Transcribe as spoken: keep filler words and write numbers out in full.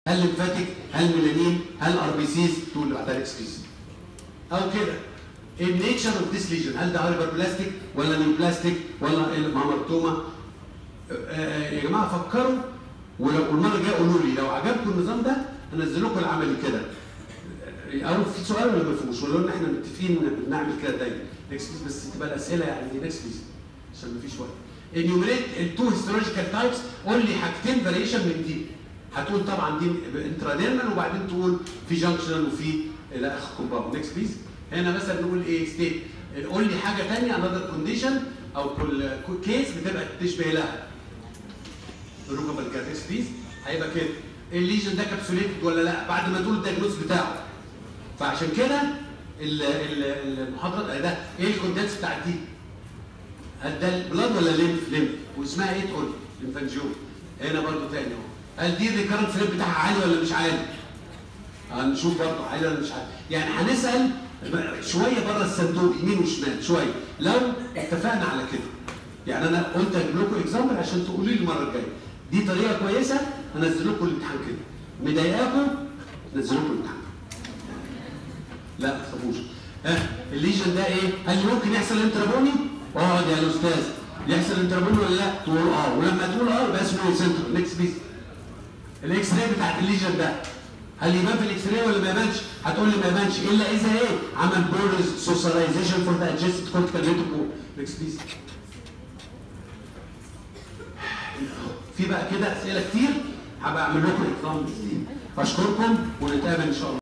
هل ليمفاتيك؟ هل ميلانين؟ هل ار بي سيز؟ تقول اللي بعدها اكسكريز. او كده النيتشر اوف ذيس ليجن، هل ده هايبر بلاستيك ولا نيوبلاستيك ولا مامرتوما؟ يا جماعه فكروا، ولو المره الجايه قولوا لي لو عجبكم النظام ده هنزل لكم العملي كده. او في سؤال ولا ما فيهوش؟ ولا ان احنا متفقين بنعمل كده دايما نكست بس تبقى الاسئله يعني نكست عشان ما فيش وقت. انيوميريت التو هيستولوجيكال تايبس، قول لي حاجتين فاريشن من دي. هتقول طبعا دي انتراديرمال وبعدين تقول في جانكشنال وفي الى اخر كومباوند. نكست بليز. هنا مثلا نقول ايه ستيت، قول لي حاجه ثانيه انذر كونديشن او كل كيس بتبقى تشبه لها. الركبه الكاتكس بليز. هيبقى كده الليجن ده كابسوليتد ولا لا بعد ما تقول الدايجنوز بتاعه. فعشان كده المحاضره ده ايه الكونتنتس بتاعت دي؟ هل ده البلاد ولا ليمف؟ ليمف. واسمها ايه تقول؟ ليمفانجيوم. هنا برضو تاني اهو، هل دي الريكارنت ريت بتاعها عالي ولا مش عالي؟ هنشوف برضو عالي ولا مش عالي. يعني هنسال شويه بره الصندوق يمين وشمال شويه لو اتفقنا على كده. يعني انا قلت اجيب لكم اكزامبل عشان تقولوا لي المره الجايه دي طريقه كويسه هنزل لكم الامتحان كده. مضايقاكم نزل لكم الامتحان. لا ما تخافوش. ها الليجن ده ايه؟ هل ممكن يحصل انترابوني؟ اقعد يا الاستاذ، يحصل انترابوني ولا لا؟ تقول اه، ولما تقول اه يبقى اسمه سنتر. نكست بيس. الاكس راي بتاعت الليجن ده هل يبان في الاكس راي ولا ما يبانش؟ هتقول لي ما يبانش الا اذا ايه؟ عمل بورز سوسياليزيشن فور ذا ادجستد كورتيكال ريتيكول. نكست بيس. في بقى كده اسئله كتير هبقى اعمل لكم اكزامبلز دي. اشكركم ونتقابل ان شاء الله.